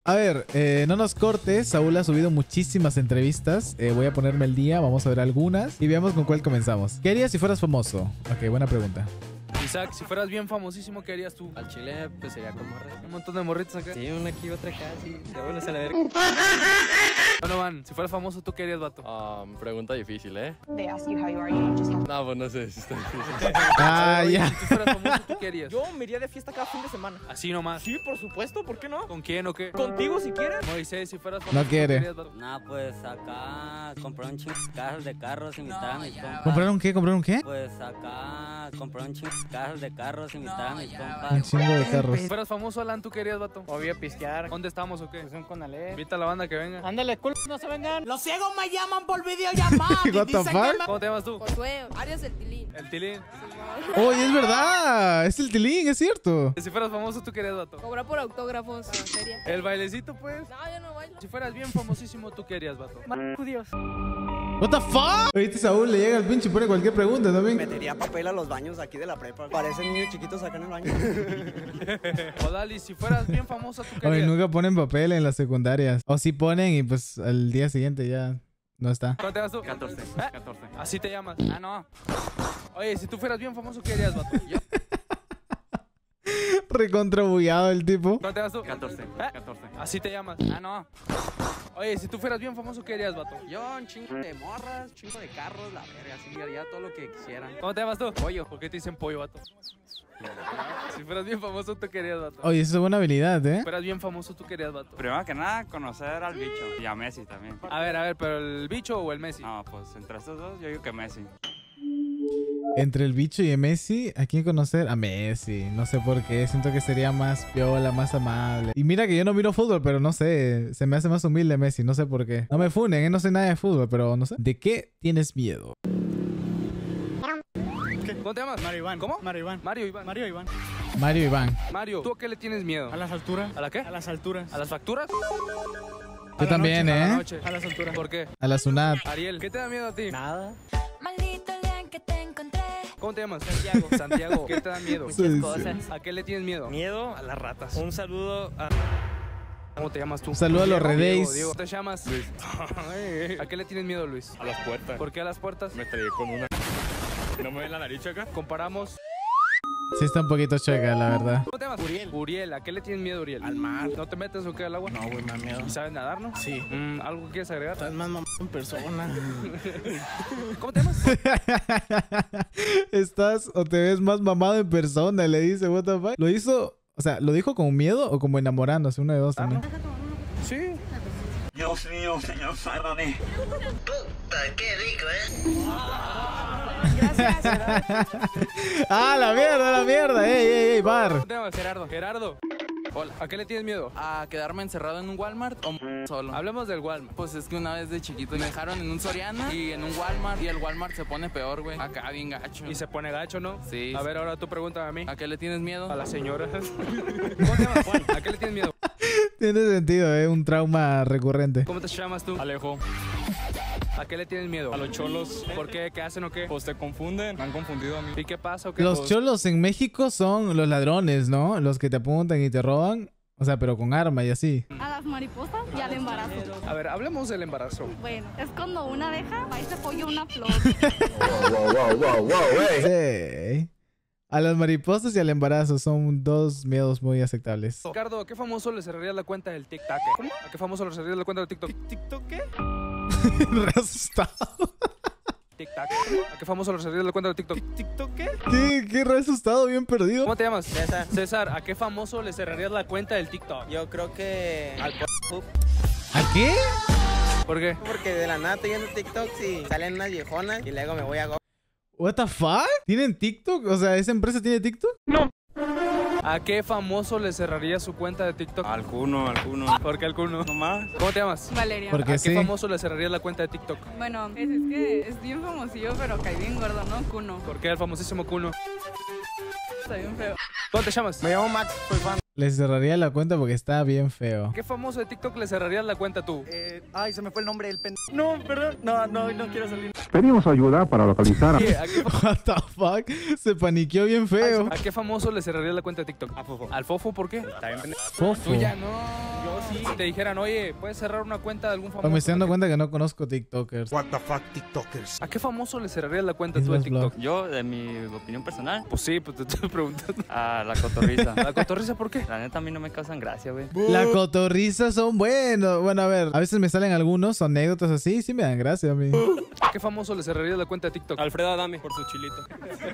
A ver, no nos cortes. Saúl ha subido muchísimas entrevistas. Voy a ponerme el día. Vamos a ver algunas. Y veamos con cuál comenzamos. ¿Qué harías si fueras famoso? Ok, buena pregunta. Isaac, si fueras bien famosísimo, ¿qué harías tú? Al chile, pues sería como Un montón de morritos acá. sí, una aquí, otra acá, sí. Ya bueno, se la verga. Bueno, Van, si fueras famoso, ¿tú qué harías, vato? Pregunta difícil, ¿eh? They ask you how you are, you just have No, pues no sé si está difícil. Ah, Oye, ya. si tú fueras famoso, ¿tú qué harías? Yo me iría de fiesta cada fin de semana. Así nomás. Sí, por supuesto, ¿por qué no? ¿Con quién o qué? Contigo si quieres. Moisés, si fueras famoso, No quiere. ¿tú qué harías, vato? Nah, pues acá comprar un chingo de cajas de carros, invitar a mis compas. ¿Compraron qué? ¿Compraron qué? Pues acá comprar un chingo de cajas de carros, invitar a mis Un compas. chingo de carros. Si fueras famoso, Alan, ¿tú qué harías, vato? Obvio, pistear. ¿Dónde estamos o qué? Pues un conalé. Invita a la banda que venga. Ándale, cool, no se vengan. Los ciegos me llaman por videollamada. What the fuck? ¿Cómo te llamas tú? Josué, Arias el Tilín. El Tilín. Oye, es verdad. Es el Tilín, es cierto. Si fueras famoso, ¿tú qué harías, vato? Cobrar por autógrafos. En serio. El bailecito, pues. No, yo no bailo. Si fueras bien famosísimo, ¿tú qué harías, vato? Judíos. What the fuck? Oíste, Saúl le llega el pinche y pone cualquier pregunta también. Metería papel a los baños aquí de la prepa. Parecen niños chiquitos acá en el baño. O Dali, si fueras bien famosa, ¿tú qué Oye, harías? nunca ponen papel en las secundarias. O sí ponen y pues al día siguiente ya no está. ¿Cómo te llamas tú? 14. ¿Eh? 14. Así te llamas. Ah, no. Oye, si tú fueras bien famoso, ¿qué harías, vato? Yo. Recontrabullado el tipo. ¿Cómo te llamas tú? 14. ¿Eh? 14. Así te llamas. Ah, no. Oye, si tú fueras bien famoso, ¿qué harías, vato? Yo un chingo de morras, chingo de carros, la verga, así haría todo lo que quisieran. ¿Cómo te llamas tú? Pollo. ¿Por qué te dicen pollo, vato? Si fueras bien famoso, ¿tú qué harías, vato? Oye, eso es buena habilidad, ¿eh? Si fueras bien famoso, ¿tú qué harías, vato? Primero que nada, conocer al bicho y a Messi también. A ver, ¿pero el bicho o el Messi? No, pues entre estos dos, yo digo que Messi. Entre el bicho y el Messi, ¿a quién conocer? A Messi. No sé por qué. Siento que sería más piola, más amable. Y mira que yo no miro fútbol, pero no sé. Se me hace más humilde Messi. No sé por qué. No me funen, no sé nada de fútbol, pero no sé. ¿De qué tienes miedo? ¿Cómo te llamas? Mario Iván. ¿Cómo? Mario Iván. Mario Iván. Mario Iván. Mario Iván. Mario, ¿tú a qué le tienes miedo? A las alturas. ¿A la qué? A las alturas. ¿A las facturas? Yo también, A la ¿eh? noche. A las alturas. ¿Por qué? A la Sunat. Ariel, ¿qué te da miedo a ti? Nada. Maldito león que te encontré. ¿Cómo te llamas? Santiago. Santiago, ¿qué te da miedo? Sí, Cosas. ¿A qué le tienes miedo? Miedo. A las ratas. Un saludo a... ¿Cómo te llamas tú? Un saludo a los Diego, Redeis. Diego, ¿te llamas? Luis. ¿A qué le tienes miedo, Luis? A las puertas. ¿Por qué a las puertas? Me estrellé con una. ¿No me ven la nariz acá? Comparamos. Sí está un poquito chueca, la verdad. ¿Cómo te llamas? Uriel. Uriel, ¿a qué le tienes miedo, Uriel? Al mar. ¿No te metes o qué al agua? No, güey, me da miedo. ¿Y sabes nadar, no? Sí. ¿Algo quieres agregar? Estás más mamado en persona. ¿Cómo te llamas? Estás o te ves más mamado en persona, le dice, what the fuck. Lo hizo, o sea, ¿lo dijo con miedo o como enamorándose? Una de dos también. Sí. Dios mío, señor, sálvame. ¡Ah, la mierda! ¡Ey, bar! ¿Cómo te llamas? Gerardo. Gerardo. Hola. ¿A qué le tienes miedo? ¿A quedarme encerrado en un Walmart o solo? Hablemos del Walmart. Pues es que una vez de chiquito me dejaron en un Soriana y en un Walmart y el Walmart se pone peor, güey. Acá bien gacho. Y se pone gacho, ¿no? Sí. A ver, ahora tú pregúntame a mí. ¿A qué le tienes miedo? A las señoras. ¿Cómo te llamas, Juan? ¿A qué le tienes miedo? Tiene sentido, un trauma recurrente. ¿Cómo te llamas tú? Alejo. ¿A qué le tienes miedo? A los cholos. ¿Por qué? ¿Qué hacen o qué? Pues te confunden. Me han confundido a mí. ¿Y qué pasa o qué? Los cholos en México son los ladrones, ¿no? Los que te apuntan y te roban. O sea, pero con arma y así. A las mariposas y al embarazo. A ver, hablemos del embarazo. Bueno, es cuando una abeja va y se polla una flor. Sí. A las mariposas y al embarazo son dos miedos muy aceptables. Ricardo, ¿a qué famoso le cerrarías la cuenta del TikTok? ¿Cómo? ¿A qué famoso le cerrarías la cuenta del TikTok? ¿TikTok qué? Re asustado. TikTok. ¿A qué famoso le cerrarías la cuenta del TikTok? ¿TikTok qué? ¿Qué re asustado, bien perdido. ¿Cómo te llamas? César. César, ¿a qué famoso le cerrarías la cuenta del TikTok? Yo creo que... Al ¿A qué? ¿Por qué? Porque de la nada estoy viendo TikTok y salen unas viejonas y luego me voy a... What the fuck? ¿Tienen TikTok? O sea, ¿esa empresa tiene TikTok? ¿A qué famoso le cerraría su cuenta de TikTok? Al Cuno. ¿Por qué al cuno? Nomás. ¿Cómo te llamas? Valeria. Porque ¿A qué sí. famoso le cerrarías la cuenta de TikTok? Bueno, es que es bien famosillo, pero cae bien gordo, ¿no? Cuno. ¿Por qué el famosísimo Cuno? Está bien feo. ¿Cómo te llamas? Me llamo Max, soy fan. Le cerraría la cuenta porque está bien feo. ¿Qué famoso de TikTok le cerrarías la cuenta tú? Ay, se me fue el nombre del No, perdón. No quiero salir. Pedimos ayuda para localizar a... ¿A qué, What the fuck? Se paniqueó bien feo. ¿A qué famoso le cerrarías la cuenta de TikTok? A Fofo. ¿Al Fofo por qué? Está bien. Fofo. Tú ya no. Yo sí. Si te dijeran, oye, ¿puedes cerrar una cuenta de algún famoso? Me estoy dando cuenta que no conozco TikTokers. What the fuck, TikTokers. ¿A qué famoso le cerrarías la cuenta Es tú de los TikTok? blogs. Yo, de mi opinión personal, Pues sí, pues te estoy preguntando. a la cotorriza. ¿La cotorriza por qué? La neta a mí no me causan gracia, güey. La cotorriza son buenos. Bueno, a ver, a veces me salen algunos anécdotas así, sí me dan gracia a mí. ¿A qué famoso le cerrarías la cuenta de TikTok? Alfredo Adame, por su chilito.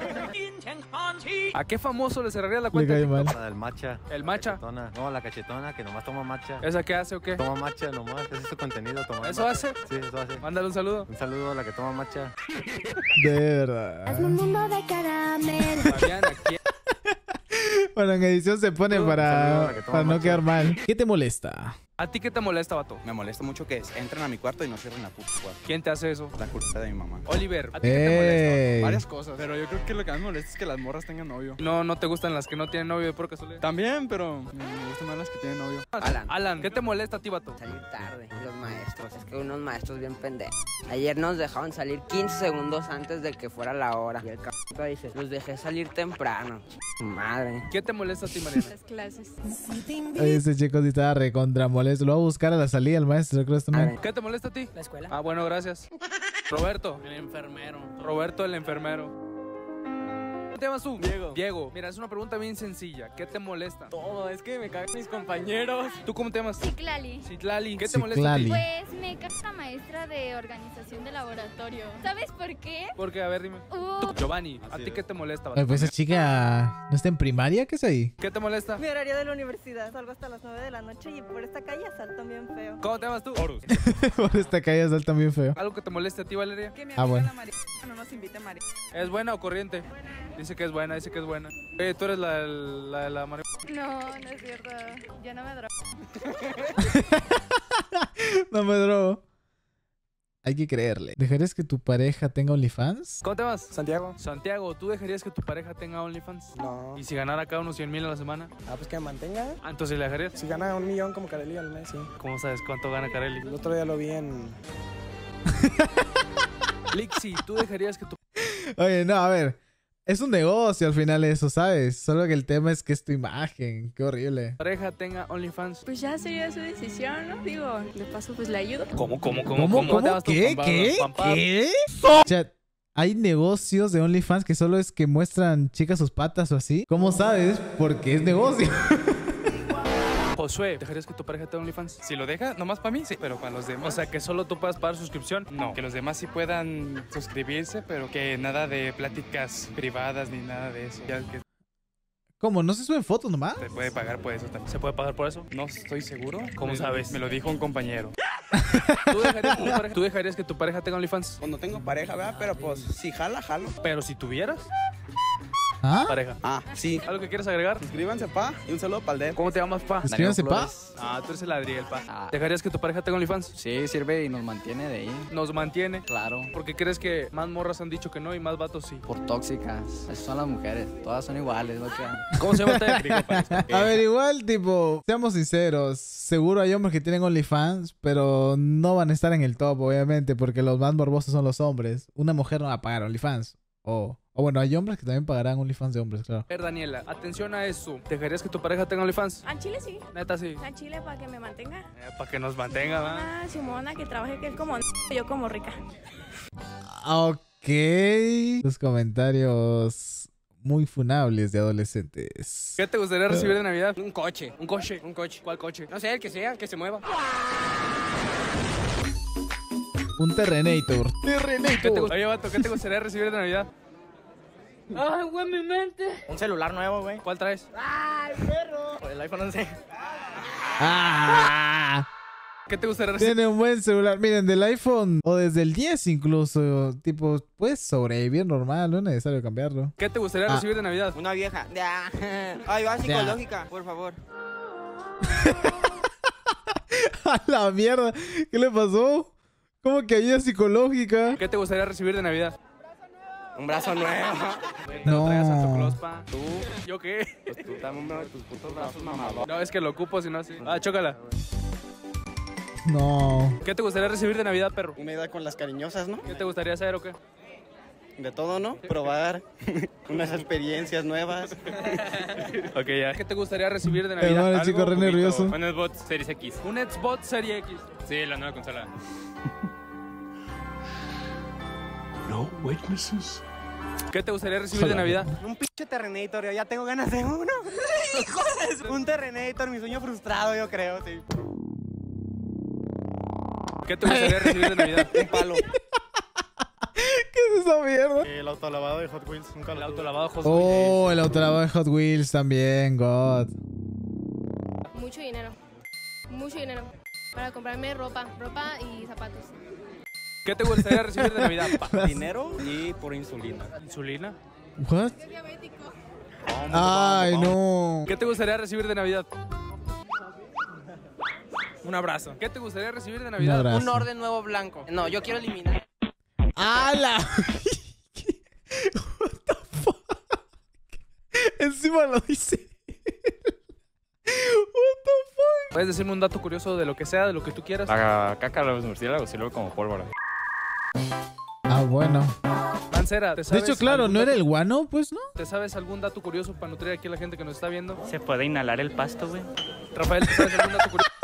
¿A qué famoso le cerrarías la Le cuenta de cae TikTok? mal. El matcha. ¿El macha? No, la cachetona que nomás toma matcha. ¿Esa qué hace o qué? Toma matcha nomás. Ese es su contenido. Tomar ¿Eso matcha. hace? Sí, eso hace. Mándale un saludo. Un saludo a la que toma matcha. De verdad. un mundo de caramelo. Fabián, ¿a quién? Bueno, en edición se pone Saludo a la que toma para no matcha. quedar mal. ¿Qué te molesta? ¿A ti qué te molesta, vato? Me molesta mucho que entren a mi cuarto y no cierren la puta puerta. ¿Quién te hace eso? La culpa de mi mamá. Oliver, ¿a ti qué te molesta? Ey. Varias cosas. Pero yo creo que lo que más me molesta es que las morras tengan novio. No te gustan las que no tienen novio de por casualidad. También, pero me gustan más las que tienen novio. Alan, ¿qué te molesta a ti, vato? Salir tarde, los maestros. Es que unos maestros bien pendejos. Ayer nos dejaban salir 15 segundos antes de que fuera la hora. Y el c*** dice, los dejé salir temprano. Madre. ¿Qué te molesta a ti, Mariana? Las clases. Ese chico sí estaba recontra molesto. Lo voy a buscar a la salida el maestro, creo que también. ¿Qué te molesta a ti? La escuela. Ah, bueno, gracias. Roberto. El enfermero. Roberto, el enfermero. ¿Cómo te llamas tú? Diego. Diego. Mira, es una pregunta bien sencilla. ¿Qué te molesta? Todo, es que me cagan mis compañeros. ¿Tú cómo te llamas? Citlali. Citlali. ¿Qué te Citlali. molesta a ti? Pues me caga la maestra de organización de laboratorio. ¿Sabes por qué? Porque, a ver, dime. Tú, Giovanni, ¿a ti qué te molesta, vato? Oye, pues esa chica no está en primaria, ¿qué es ahí? ¿Qué te molesta? Mi horario de la universidad, salgo hasta las 9 de la noche y por esta calle asaltan bien feo. ¿Cómo te llamas tú? Horus. Por esta calle salta bien feo. ¿Algo que te moleste a ti, Valeria? Que mi Ah, amiga bueno. la María no nos invite a María. ¿Es buena o corriente? Dice que es buena, dice que es buena. Oye, tú eres la de la María. No, no es cierto. Yo no me drogo. No me drogo. Hay que creerle. ¿Dejarías que tu pareja tenga OnlyFans? ¿Cómo te llamas? Santiago. Santiago, ¿tú dejarías que tu pareja tenga OnlyFans? No. ¿Y si ganara cada uno 100,000 a la semana? Ah, pues que me mantenga. Ah, entonces le dejarías. Si gana 1 millón como Kareli al mes, sí. ¿Cómo sabes cuánto gana Carelli? El otro día lo vi en... Lixi, ¿tú dejarías que tu Oye, no, a ver. Es un negocio al final eso, ¿sabes? Solo que el tema es que es tu imagen. Qué horrible. pareja tenga OnlyFans? Pues ya sería su decisión, ¿no? Digo, de paso pues le ayudo. ¿Cómo? ¿Cómo? te llamas tú, ¿Qué? Juan Pablo? ¿Qué? Juan Pablo. ¿Qué? Chat, hay negocios de OnlyFans que solo es que muestran chicas sus patas o así. ¿Cómo sabes? Porque es negocio. Josué, ¿dejarías que tu pareja tenga OnlyFans? Si lo deja, nomás para mí, sí, pero para los O demás. sea, que solo tú puedas pagar suscripción. No, que los demás sí puedan suscribirse, pero que nada de pláticas privadas ni nada de eso. Ya que ¿Cómo? ¿No se suben fotos nomás? se puede pagar por eso también. ¿Se puede pagar por eso? No estoy seguro. ¿Cómo sabes? Me lo dijo un compañero. ¿Tú dejarías que tu pareja tenga OnlyFans? Cuando tengo pareja, ¿verdad? Pero pues, si jala, jalo. Pero si tuvieras ¿Ah? pareja. Ah, sí. ¿Algo que quieras agregar? Suscríbanse, pa. Y un saludo para el Dev. ¿Cómo te llamas, pa? Suscríbanse, pa. Ah, tú eres el Adriel, pa. ¿Dejarías que tu pareja tenga OnlyFans? Sí, sirve y nos mantiene de ahí. Nos mantiene. Claro. Porque crees que más morras han dicho que no y más vatos sí. Por tóxicas. Esas son las mujeres. Todas son iguales, ¿no? ¿Cómo se llama usted? A ver, igual, tipo, seamos sinceros. Seguro hay hombres que tienen OnlyFans, pero no van a estar en el top, obviamente, porque los más morbosos son los hombres. Una mujer no va a pagar OnlyFans. O bueno, hay hombres que también pagarán OnlyFans de hombres, claro. A ver, Daniela, atención a eso. ¿Dejarías que tu pareja tenga OnlyFans? A Chile sí. Neta, sí. A Chile para que me mantenga. Para que nos mantenga, ¿va? Una Simona que trabaje que él como yo como rica. Ok. Los comentarios muy funables de adolescentes. ¿Qué te gustaría recibir de Navidad? Un coche. ¿Un coche? Un coche. ¿Cuál coche? No sé, el que sea, que se mueva. Un Terrenator. ¿Qué te Oye, vato, ¿qué te gustaría recibir de Navidad? Ay, güey, mi mente. Un celular nuevo, güey. ¿Cuál traes? Ay, perro. El iPhone 11. ¡Ah! ¿Qué te gustaría recibir? Tiene un buen celular. Miren, del iPhone o desde el 10 incluso. Tipo, puedes sobrevivir normal. No es necesario cambiarlo. ¿Qué te gustaría recibir de Navidad? Una vieja. Ay, va psicológica, por favor. ¡A la mierda! ¿Qué le pasó? ¿Cómo que ayuda psicológica? ¿Qué te gustaría recibir de Navidad? Un brazo nuevo. No traigas a tu No. clospa. ¿Tú? ¿Yo qué? Pues tú dame uno de tus putos brazos, mamador. No, es que lo ocupo, si no así. Ah, chócala. No. ¿Qué te gustaría recibir de Navidad, perro? Una idea con las cariñosas, ¿no? ¿Qué te gustaría hacer o qué? De todo, ¿no? Probar unas experiencias nuevas. Ok, ya. ¿Qué te gustaría recibir de Hermano, Navidad? el chico re nervioso. Un Xbox Series X. Un Xbox Series X. Sí, la nueva consola. No witnesses. ¿Qué te gustaría recibir de Navidad? Un pinche Terrenator, yo ya tengo ganas de uno. Un Terrenator, mi sueño frustrado, yo creo, sí. ¿Qué te gustaría recibir de Navidad? Un palo. ¿Qué es esa mierda? El autolavado de Hot Wheels. Nunca El lo tuve. autolavado Hot Wheels. Oh, el autolavado de Hot Wheels también, God. Mucho dinero. Mucho dinero. Para comprarme ropa y zapatos. ¿Qué te gustaría recibir de Navidad? Dinero y por insulina. ¿Insulina? What? Ay, no. ¿Qué te gustaría recibir de Navidad? Un abrazo. ¿Qué te gustaría recibir de Un Navidad? abrazo. Un orden nuevo blanco. No, yo quiero eliminar. ¡Hala! What the fuck? Encima lo dice. What the fuck? ¿Puedes decirme un dato curioso de lo que sea, de lo que tú quieras? La caca de los murciélagos sirve como pólvora. Ah, bueno. Mancera, ¿te De sabes hecho, claro, algún ¿no era dato- el guano? Pues no. ¿Te sabes algún dato curioso para nutrir aquí a la gente que nos está viendo? ¿Se puede inhalar el pasto, güey? Rafael, ¿te sabes algún dato curioso?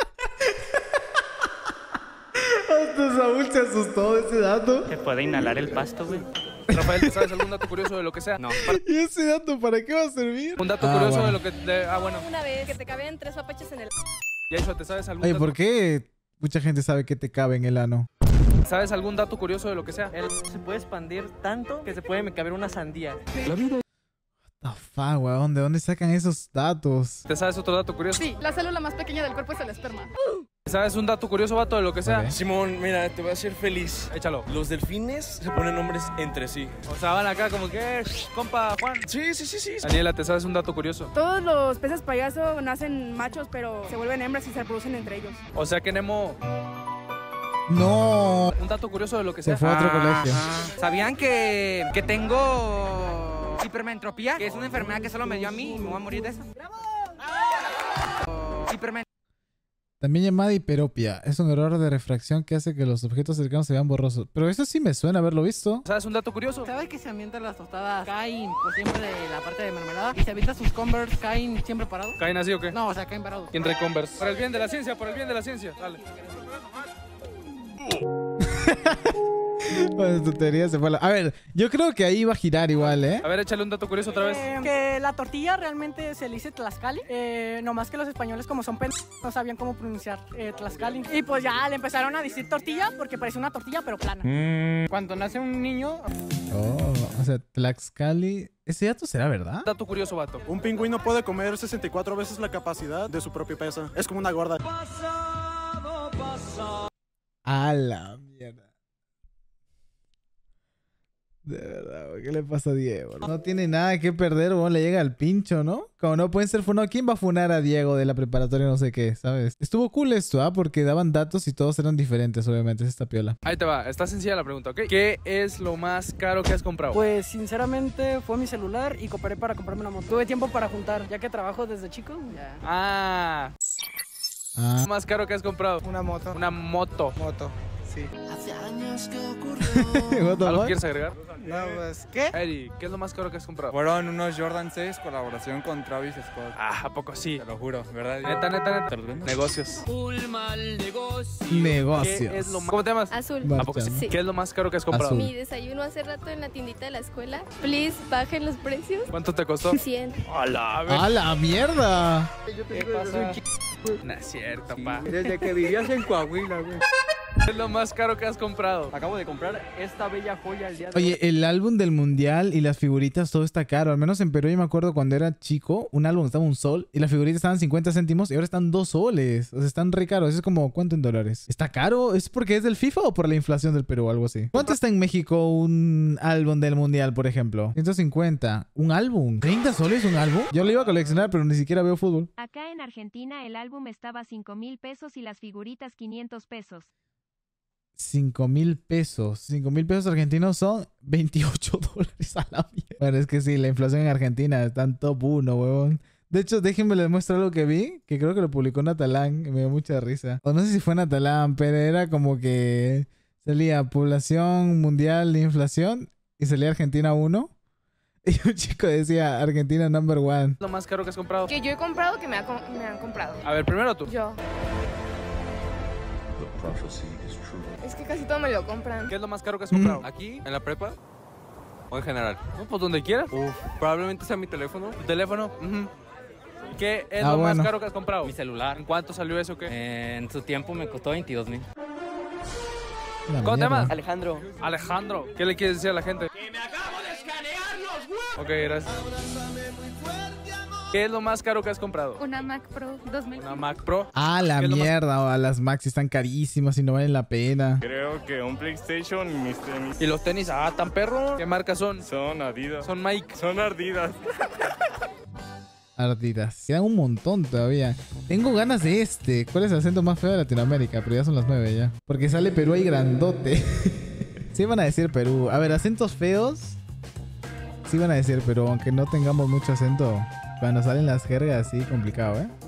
Hasta Saúl se asustó de ese dato. ¿Se puede inhalar el pasto, güey? Rafael, ¿te sabes algún dato curioso de lo que sea? No. ¿Y ese dato para qué va a servir? Un dato Ah, curioso bueno. de lo que... bueno. Una vez que te cabían 3 papeches en el... Yaiso, ¿te sabes algún Oye, dato... ¿por qué mucha gente sabe que te cabe en el ano? ¿Sabes algún dato curioso de lo que sea? Él se puede expandir tanto que se puede caber una sandía. The fuck, weón, ¿de dónde sacan esos datos? ¿Te sabes otro dato curioso? Sí, la célula más pequeña del cuerpo es el esperma. ¿Sabes un dato curioso, vato, de lo que sea? Ok. Simón, mira, te voy a hacer feliz. Échalo. Los delfines se ponen nombres entre sí. O sea, van acá como que... compa, Juan. Sí, sí, sí, sí. Daniela, ¿te sabes un dato curioso? Todos los peces payaso nacen machos, pero se vuelven hembras y se reproducen entre ellos. O sea que Nemo... No. Un dato curioso de lo que Se sea. fue a otro colegio. ¿Sabían que tengo hipermetropía? Que es una enfermedad que solo me dio a mí y me voy a morir de eso. Hipermetropía. También llamada hiperopia. Es un error de refracción que hace que los objetos cercanos se vean borrosos. Pero eso sí me suena haberlo visto. ¿Sabes un dato curioso? ¿Sabes que se ambientan las tostadas? Caen por siempre de la parte de mermelada. Y se avientan sus Converse, caen siempre parados. ¿Caen así o qué? No, o sea, caen parados. ¿Quién trae Converse? Por el bien de la ciencia, por el bien de la ciencia. Dale. Bueno, tu teoría se fue a la... A ver, yo creo que ahí iba a girar igual, ¿eh? A ver, échale un dato curioso otra vez. Que la tortilla realmente se le dice Tlaxcali. Nomás que los españoles, como son no sabían cómo pronunciar Tlaxcali. Y pues ya le empezaron a decir tortilla porque parece una tortilla, pero plana. Cuando nace un niño... Oh, o sea, Tlaxcali... ¿Ese dato será verdad? Dato curioso, vato. Un pingüino puede comer 64 veces la capacidad de su propio peso. Es como una gorda. A la mierda. De verdad, güey, ¿qué le pasa a Diego? No tiene nada que perder, weón, le llega al pincho, ¿no? Como no pueden ser funados, ¿quién va a funar a Diego de la preparatoria no sé qué, sabes? Estuvo cool esto, ¿ah? Porque daban datos y todos eran diferentes, obviamente, es esta piola. Ahí te va, está sencilla la pregunta, ¿ok? ¿Qué es lo más caro que has comprado? Pues sinceramente fue mi celular y cooperé para comprarme una moto. Tuve tiempo para juntar, ya que trabajo desde chico. Ya. Ah. ¿Lo más caro que has comprado? Una moto. Una moto. Moto, sí. Hace años que ocurrió. ¿Algo quieres agregar? No, pues, ¿qué? Eri, ¿qué es lo más caro que has comprado? Fueron unos Jordan 6, colaboración con Travis Scott. Ah, ¿a poco sí? Te lo juro, ¿verdad? Neta. Negocios. Un mal negocio. Negocios. ¿Qué es lo más... ¿Cómo te llamas? Azul. ¿A poco sí? Sí. ¿Qué es lo más caro que has comprado? Mi desayuno hace rato en la tiendita de la escuela. Please, bajen los precios. ¿Cuánto te costó? 100. ¡A la ¡A la mierda! ¿Qué pasa? No es cierto, pa. Desde que vivías en Coahuila, güey. ¿Qué es lo más caro que has comprado? Acabo de comprar esta bella joya el día de hoy. Oye, el álbum del mundial y las figuritas, todo está caro. Al menos en Perú yo me acuerdo cuando era chico, un álbum estaba un sol y las figuritas estaban 50 céntimos y ahora están 2 soles. O sea, están re caros. Es como, ¿cuánto en dólares? ¿Está caro? ¿Es porque es del FIFA o por la inflación del Perú o algo así? ¿Cuánto está en México un álbum del mundial, por ejemplo? 150. ¿Un álbum? ¿30 soles un álbum? Yo lo iba a coleccionar, pero ni siquiera veo fútbol. Acá en Argentina el álbum estaba 5,000 pesos y las figuritas 500 pesos. 5,000 pesos. 5,000 pesos argentinos son $28 a la mierda. Bueno, es que sí, la inflación en Argentina está en top 1, huevón. De hecho, déjenme les muestro algo que vi, que creo que lo publicó Natalán, y me dio mucha risa. O no sé si fue Natalán, pero era como que salía población mundial de inflación y salía Argentina 1. Y un chico decía Argentina number 1. ¿Lo más caro que has comprado? Que yo he comprado, que me han comprado. A ver, primero tú. Yo. Es que casi todo me lo compran. ¿Qué es lo más caro que has comprado? ¿Aquí? ¿En la prepa? ¿O en general? No, pues donde quieras. Probablemente sea mi teléfono. ¿Tu teléfono? ¿Qué es lo más caro que has comprado? Mi celular. ¿En cuánto salió eso o qué? En su tiempo me costó 22,000. ¿Cómo te llamas? Alejandro. Alejandro. ¿Qué le quieres decir a la gente? ¡Que me acabo de escanear los huevos! Ok, gracias. ¿Qué es lo más caro que has comprado? Una Mac Pro 2000. Una Mac Pro. Ah, la mierda. Las Max están carísimas y no valen la pena. Creo que un PlayStation y mis tenis. ¿Y los tenis? Ah, tan perro. ¿Qué marca son? Son Adidas. Son Mike. Son Ardidas. Ardidas. Quedan un montón todavía. Tengo ganas de este. ¿Cuál es el acento más feo de Latinoamérica? Pero ya son las 9 ya. Porque sale Perú ahí grandote. Sí van a decir Perú. A ver, acentos feos. Sí van a decir Perú. Aunque no tengamos mucho acento. Cuando salen las jergas, sí, complicado, ¿eh?